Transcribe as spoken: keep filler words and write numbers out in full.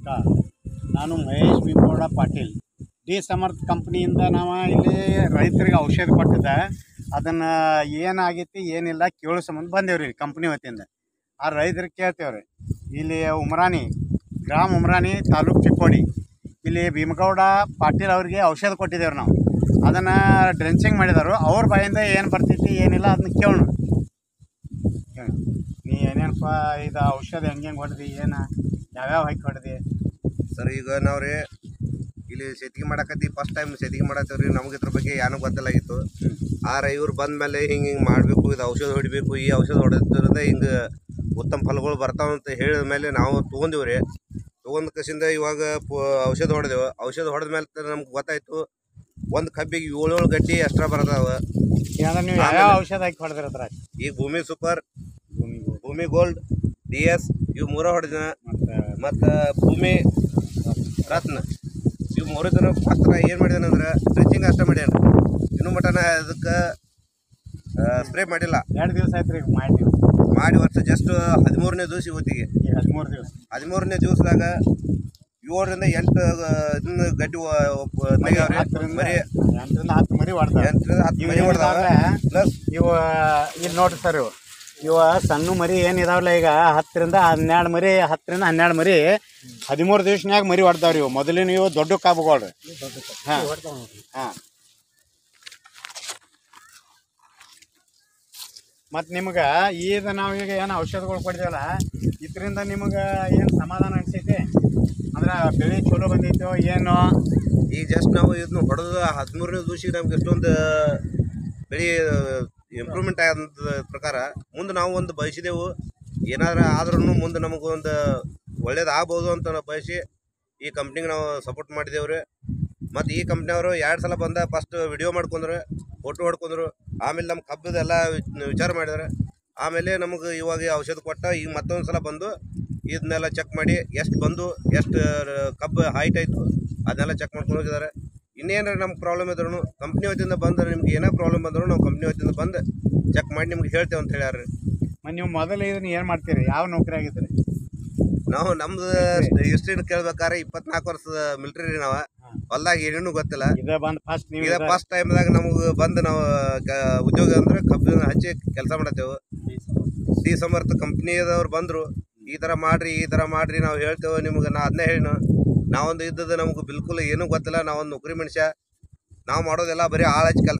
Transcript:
ನಮಸ್ಕಾರ. ನಾನು ಮಹೇಶ್ ಭೀಮಗೌಡ ಪಾಟೀಲ್. ಡಿ ಸಮರ್ಥ ಕಂಪ್ನಿಯಿಂದ ನಾವು ಇಲ್ಲಿ ರೈತರಿಗೆ ಔಷಧ ಕೊಟ್ಟಿದ್ದೆ. ಅದನ್ನು ಏನಾಗೈತಿ ಏನಿಲ್ಲ ಕೇಳೋ ಸಂಬಂಧ ಬಂದೇವ್ರಿ ಕಂಪ್ನಿ ವತಿಯಿಂದ. ಆ ರೈತರಿಗೆ ಕೇಳ್ತೇವ್ರಿ. ಇಲ್ಲಿ ಉಮ್ರಾನಿ ಗ್ರಾಮ ಉಮ್ರಾನಿ ತಾಲೂಕು ಚಿಕ್ಕೋಡಿ ಇಲ್ಲಿ ಭೀಮಗೌಡ ಪಾಟೀಲ್ ಅವ್ರಿಗೆ ಔಷಧ ಕೊಟ್ಟಿದ್ದೇವ್ರಿ ನಾವು. ಅದನ್ನು ಡ್ರೆಂಚಿಂಗ್ ಮಾಡಿದರು. ಅವ್ರ ಬಾಯಿಂದ ಏನು ಬರ್ತೈತಿ ಏನಿಲ್ಲ ಅದನ್ನ ಕೇಳೋಣ. ನೀ ಏನೇನಪ್ಪ ಇದು ಔಷಧ ಹೆಂಗೆ ಹೆಂಗೆ ಹೊಡೆದಿ, ಏನು ಯಾವ್ಯಾವ ಹಾಕಿ ಹೊಡೆದಿ ಸರ್? ಈಗ ನಾವು ರೀ ಇಲ್ಲಿ ಸೇತಿಗೆ ಮಾಡಕತ್ತಿ ಫಸ್ಟ್ ಟೈಮ್ ಸೇತಿಗೆ ಮಾಡತ್ತೇವೆ ರೀ. ನಮ್ಗೆ ಇದ್ರ ಬಗ್ಗೆ ಏನೂ ಗೊತ್ತಿಲ್ಲಾಗಿತ್ತು. ಆರ ಇವ್ರು ಬಂದ ಮೇಲೆ ಹಿಂಗೆ ಹಿಂಗೆ ಮಾಡಬೇಕು, ಇದು ಔಷಧ ಹೊಡಿಬೇಕು, ಈ ಔಷಧ ಹೊಡೆದ್ರಿಂದ ಹಿಂಗೆ ಉತ್ತಮ ಫಲಗಳು ಬರ್ತಾವಂತ ಹೇಳಿದ ಮೇಲೆ ನಾವು ತೊಗೊಂಡಿವಿ ರೀ. ತೊಗೊಂಡು ಕಸಿಂದ ಇವಾಗ ಔಷಧ ಹೊಡೆದೆವು. ಔಷಧ ಹೊಡೆದ ಮೇಲೆ ನಮ್ಗೆ ಗೊತ್ತಾಯ್ತು ಒಂದು ಕಬ್ಬಿಗೆ ಏಳು ಏಳು ಗಡ್ಡಿ ಅಷ್ಟ್ರ ಬರ್ತಾವೆ. ನೀವು ಯಾವ್ಯಾವ ಔಷಧ ಹಾಕಿ ಹೊಡೆದಿರತ್ರ? ಈಗ ಭೂಮಿ ಸೂಪರ್, ಭೂಮಿ ಗೋಲ್ಡ್, ಡಿ ಎಸ್ ಇವು ಮೂರ ಹೊಡೆದಿನ, ಮತ್ತು ಭೂಮಿ ರತ್ನ ಇವು ಮೂರು ದಿನ ಮಾತ್ರ ಏನು ಮಾಡಿದಾನಂದ್ರೆ ಡ್ರೆಂಚಿಂಗ್ ಅಷ್ಟೇ ಮಾಡ್ಯಾನ. ಇನ್ನೂ ಮಟನ ಅದಕ್ಕೆ ಸ್ಪ್ರೇ ಮಾಡಿಲ್ಲ. ಎರಡು ದಿವಸ ಆಯ್ತು ರೀ ಮಾಡಿ ಮಾಡಿ ವರ್ಷ ಜಸ್ಟ್ ಹದಿಮೂರನೇ ದಿವಸ ಇವತ್ತಿಗೆ. ಹದಿಮೂರು ದಿವಸ ಹದಿಮೂರನೇ ದಿವಸದಾಗ ಏಳರಿಂದ ಎಂಟು ಇದನ್ನ ಗಡ್ಡಿ ತೆಗ್ಯಾವ್ರಿ. ಮರಿ ಎಂಟರಿಂದ ಹತ್ತು ಮರಿ ಹೊಡ್ತಾವೆ. ಎಂಟರಿಂದ ಹತ್ತು ಮರಿ ಹೊಡೆದಾವೆ. ಪ್ಲಸ್ ಇವು ಇಲ್ಲಿ ನೋಡ್ರಿ ಸರ್, ಇವು ಇವ ಸಣ್ಣ ಮರಿ ಏನಿದಾವಲ್ಲ, ಈಗ ಹತ್ತರಿಂದ ಹನ್ನೆರಡು ಮರಿ ಹತ್ತರಿಂದ ಹನ್ನೆರಡು ಮರಿ ಹದಿಮೂರು ದಿವ್ಸನ್ಯಾಗ ಮರಿ ಹೊಡ್ತಾವ್ರಿ. ಇವು ಮೊದಲಿನ ಇವು ದೊಡ್ಡ ಕಾಬುಗಳ್ರಿ. ಹಾಂ ಹಾಂ ಮತ್ತು ನಿಮ್ಗೆ ಈಗ ನಾವೀಗ ಏನು ಔಷಧಗಳು ಕೊಡ್ತೀವಲ್ಲ, ಇದರಿಂದ ನಿಮಗೆ ಏನು ಸಮಾಧಾನ ಅನಿಸೈತಿ? ಅಂದ್ರೆ ಬೆಳೆ ಚಲೋ ಬಂದೈತೋ ಏನು? ಈಗ ಜಸ್ಟ್ ನಾವು ಇದನ್ನ ಹೊಡೆದು ಹದಿಮೂರನೇ ದಿವಸಿಗೆ ನಮ್ಗೆ ಎಷ್ಟೊಂದು ಬೆಳೆ ಇಂಪ್ರೂವ್ಮೆಂಟ್ ಆದ ಪ್ರಕಾರ ಮುಂದೆ ನಾವು ಒಂದು ಬಯಸಿದೆವು. ಏನಾದ್ರು ಆದ್ರೂ ಮುಂದೆ ನಮಗೆ ಒಂದು ಒಳ್ಳೇದು ಆಗ್ಬೋದು ಅಂತ ನಾವು ಬಯಸಿ ಈ ಕಂಪ್ನಿಗೆ ನಾವು ಸಪೋರ್ಟ್ ಮಾಡಿದೆವು ರೀ. ಮತ್ತು ಈ ಕಂಪ್ನಿಯವರು ಎರಡು ಸಲ ಬಂದ ಫಸ್ಟ್ ವಿಡಿಯೋ ಮಾಡ್ಕೊಂಡ್ರು, ಫೋಟೋ ಹೊಡ್ಕೊಂಡ್ರು. ಆಮೇಲೆ ನಮ್ಮ ಕಬ್ಬದೆಲ್ಲ ವಿಚಾರ ಮಾಡಿದಾರೆ. ಆಮೇಲೆ ನಮಗೆ ಇವಾಗ ಔಷಧ ಕೊಟ್ಟ ಈಗ ಮತ್ತೊಂದು ಸಲ ಬಂದು ಇದನ್ನೆಲ್ಲ ಚೆಕ್ ಮಾಡಿ ಎಷ್ಟು ಬಂದು ಎಷ್ಟು ಕಬ್ಬು ಹೈಟ್ ಆಯಿತು ಅದನ್ನೆಲ್ಲ ಚೆಕ್ ಮಾಡ್ಕೊಂಡು ಹೋಗಿದ್ದಾರೆ. ಇನ್ನೇನಾರ ನಮ್ಗೆ ಪ್ರಾಬ್ಲಮ್ ಇದ್ರೂ ಕಂಪ್ನಿ ವತಿಯಿಂದ ಬಂದ್ರೆ ನಿಮ್ಗೆ ಏನೋ ಪ್ರಾಬ್ಲಮ್ ಬಂದರೂ ನಾವು ಕಂಪ್ನಿ ವತಿಯಿಂದ ಬಂದು ಚೆಕ್ ಮಾಡಿ ನಿಮ್ಗೆ ಹೇಳ್ತೇವೆ ಅಂತ ಹೇಳ್ಯಾರ. ನೀವು ಮೊದಲು ಇದನ್ನ ಏನು ಮಾಡ್ತೀರಿ? ಯಾವ ನೌಕರಿ ಆಗಿದ್ರಿ? ನಾವು ನಮ್ದು ಹಿಸ್ಟ್ರಿನ ಕೇಳ್ಬೇಕಾದ್ರೆ ಇಪ್ಪತ್ನಾಲ್ಕು ವರ್ಷದ ಮಿಲ್ಟ್ರಿ ರೀ. ನಾವು ಹೊಲ್ದಾಗ ಏನೇನು ಗೊತ್ತಿಲ್ಲ. ಇದೇ ಬಂದು ಫಸ್ಟ್ ನೀವು ಇದೇ ಫಸ್ಟ್ ಟೈಮ್ದಾಗ ನಮಗೆ ಬಂದು ನಾವು ಉದ್ಯೋಗ ಅಂದ್ರೆ ಕಬ್ಬಿನ ಹಚ್ಚಿ ಕೆಲಸ ಮಾಡತ್ತೇವೆ. ಡಿ ಸಮರ್ಥ ಕಂಪ್ನಿಯದವ್ರು ಬಂದರು, ಈ ಥರ ಮಾಡಿರಿ ಈ ಥರ ಮಾಡಿರಿ ನಾವು ಹೇಳ್ತೇವೆ ನಿಮ್ಗೆ. ನಾ ಅದನ್ನೇ ಹೇಳಿನ, ನಾವೊಂದು ಇದ್ದದ್ದು ನಮ್ಗೆ ಬಿಲ್ಕುಲ್ ಏನೂ ಗೊತ್ತಿಲ್ಲ. ನಾವೊಂದು ನೌಕರಿ ಮನುಷ್ಯ. ನಾವು ಮಾಡೋದೆಲ್ಲ ಬರೀ ಆಳು ಹಚ್ಚಿ ಕೆಲಸ